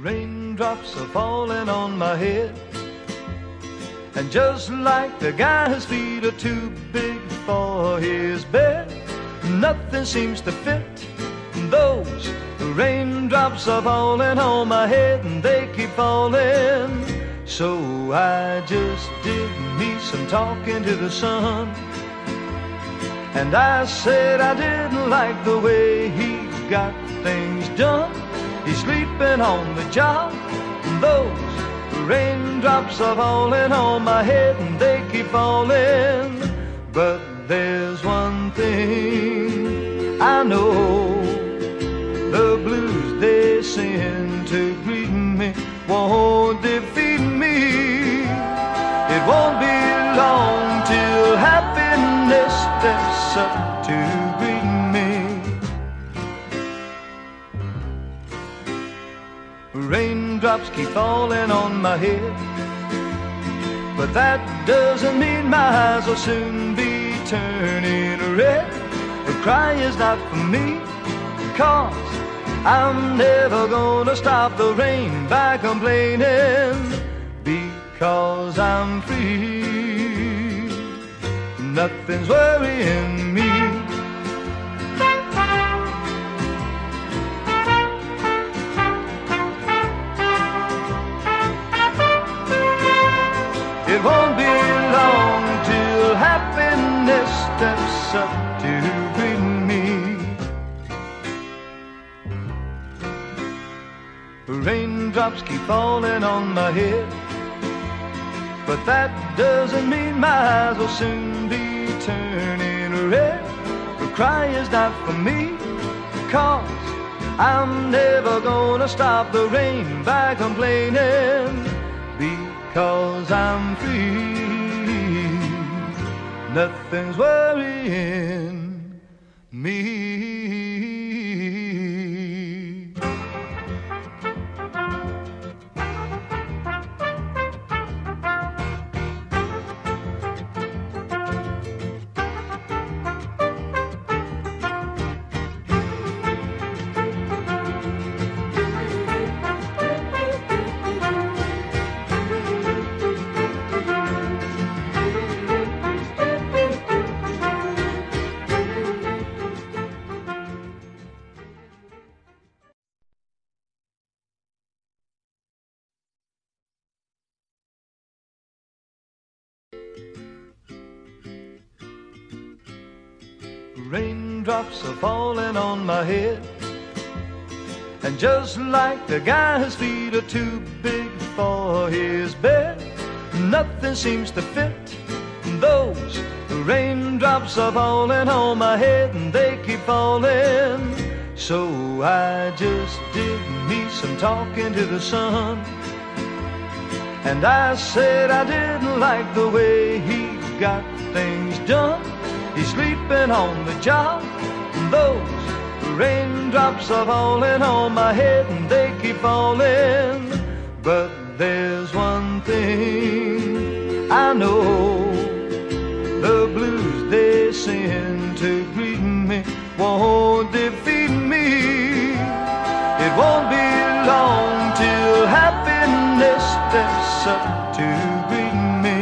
Raindrops are falling on my head, and just like the guy whose feet are too big for his bed, nothing seems to fit. Those raindrops are falling on my head, and they keep falling. So I just did me some talking to the sun, and I said I didn't like the way he got things done. He's sleeping on the job, and those raindrops are falling on my head, and they keep falling. But there's one thing I know, the blues they sing to greet me won't defeat me. It won't be long till happiness steps up to greet me. Raindrops keep falling on my head, but that doesn't mean my eyes will soon be turning red. The cry is not for me, 'cause I'm never gonna stop the rain by complaining, because I'm free. Nothing's worrying me. It won't be long till happiness steps up to greet me. Raindrops keep falling on my head, but that doesn't mean my eyes will soon be turning red. The cry is not for me, 'cause I'm never gonna stop the rain by complaining, because I'm free. Nothing's worrying me. Raindrops are falling on my head, and just like the guy whose feet are too big for his bed, nothing seems to fit. Those raindrops are falling on my head, and they keep falling. So I just did me some talking to the sun, and I said I didn't like the way he got things done. He's sleeping on the job, and those raindrops are falling on my head, and they keep falling. But there's one thing I know, the blues they sing to greet me won't defeat me. It won't be long till happiness steps up to greet me.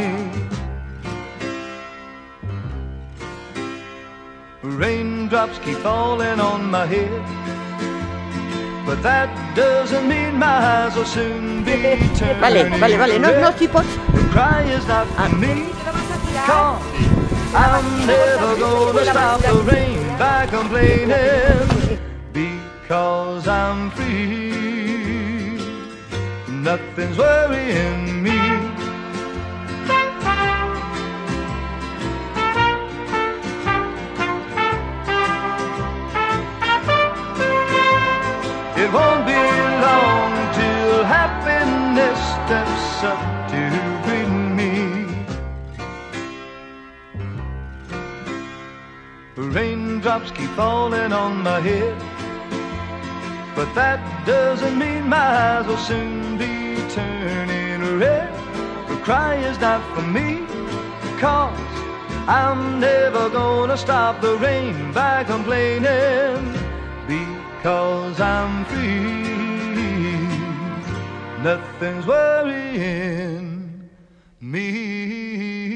Raindrops keep falling on my head, but that doesn't mean my eyes will soon be turning Vale, no si pots... The cry is not for me, 'cause I'm never gonna stop the rain by complaining, because I'm free. Nothing's worrying me. It won't be long till happiness steps up to greet me. Raindrops keep falling on my head, but that doesn't mean my eyes will soon be turning red. The cry is not for me, 'cause I'm never gonna stop the rain by complaining, because I'm free. nothing's worrying me.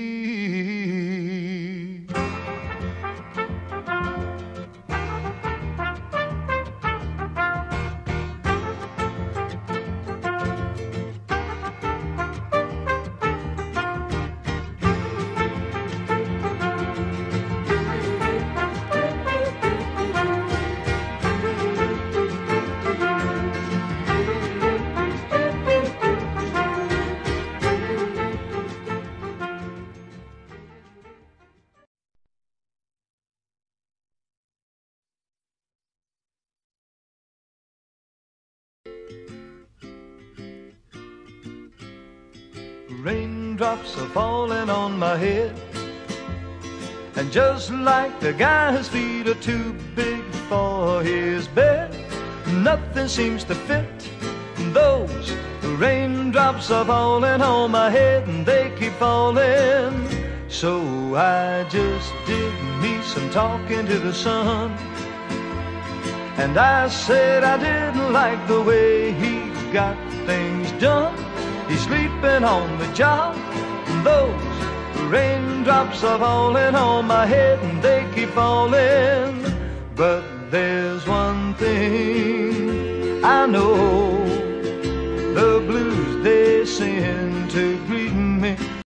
Raindrops are falling on my head, and just like the guy whose feet are too big for his bed, nothing seems to fit. Those raindrops are falling on my head, and they keep falling. So I just did me some talking to the sun, and I said I didn't like the way he got things done. He's sleeping on the job, and those raindrops are falling on my head, and they keep falling. But